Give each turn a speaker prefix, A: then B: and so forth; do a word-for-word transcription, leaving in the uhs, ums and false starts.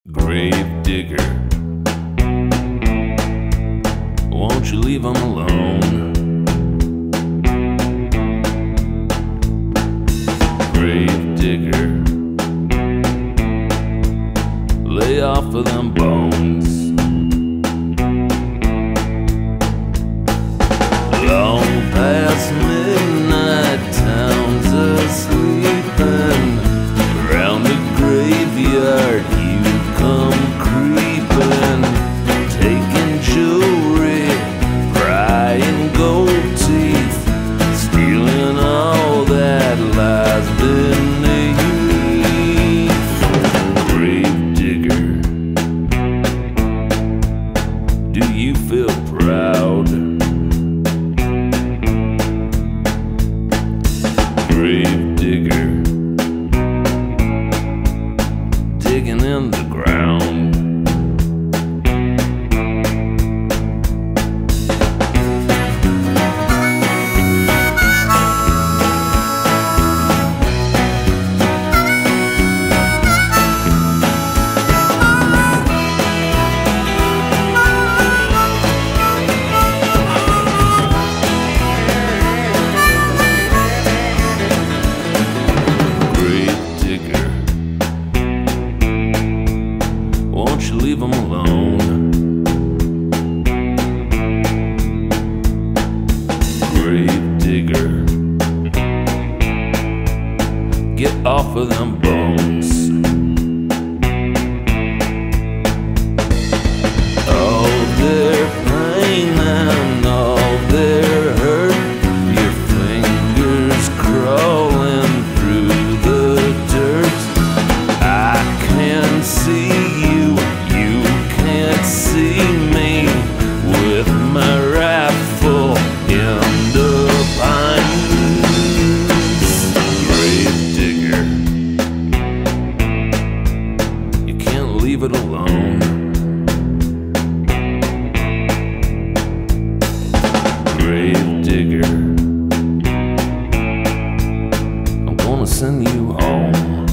A: Gravedigger, won't you leave 'em alone? Gravedigger, lay off of them bones. Long past midnight, town's asleepin'. Around the graveyard you come creeping, taking jewelry, prying gold teeth, stealing all that lies beneath. Gravedigger, do you feel proud? Gravedigger, digging in the ground. Won't you leave 'em alone? Gravedigger, get off of them bones. All their pain and all their hurt, your fingers crawling through the dirt. I can see you, you can't see me, with my rifle in the pines. Gravedigger, you can't leave it alone. Gravedigger, I'm gonna send you home.